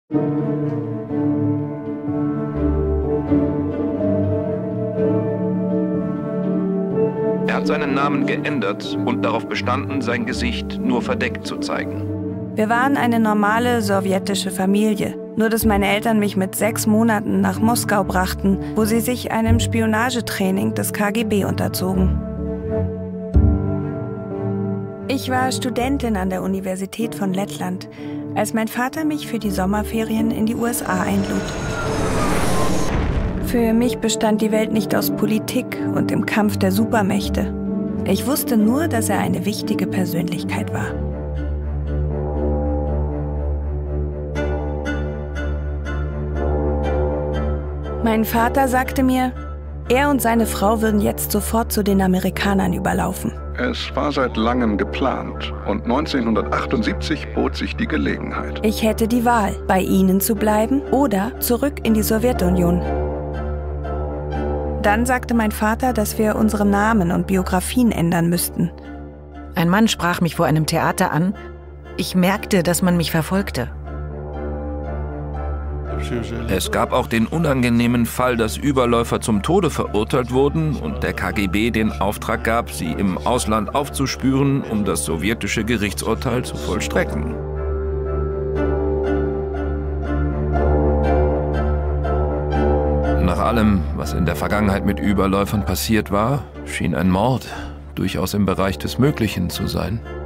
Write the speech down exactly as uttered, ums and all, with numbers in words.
Er hat seinen Namen geändert und darauf bestanden, sein Gesicht nur verdeckt zu zeigen. Wir waren eine normale sowjetische Familie. Nur dass meine Eltern mich mit sechs Monaten nach Moskau brachten, wo sie sich einem Spionagetraining des K G B unterzogen. Ich war Studentin an der Universität von Lettland, als mein Vater mich für die Sommerferien in die U S A einlud. Für mich bestand die Welt nicht aus Politik und dem Kampf der Supermächte. Ich wusste nur, dass er eine wichtige Persönlichkeit war. Mein Vater sagte mir, er und seine Frau würden jetzt sofort zu den Amerikanern überlaufen. Es war seit langem geplant und neunzehnhundertachtundsiebzig bot sich die Gelegenheit. Ich hätte die Wahl, bei ihnen zu bleiben oder zurück in die Sowjetunion. Dann sagte mein Vater, dass wir unsere Namen und Biografien ändern müssten. Ein Mann sprach mich vor einem Theater an. Ich merkte, dass man mich verfolgte. Es gab auch den unangenehmen Fall, dass Überläufer zum Tode verurteilt wurden und der K G B den Auftrag gab, sie im Ausland aufzuspüren, um das sowjetische Gerichtsurteil zu vollstrecken. Nach allem, was in der Vergangenheit mit Überläufern passiert war, schien ein Mord durchaus im Bereich des Möglichen zu sein.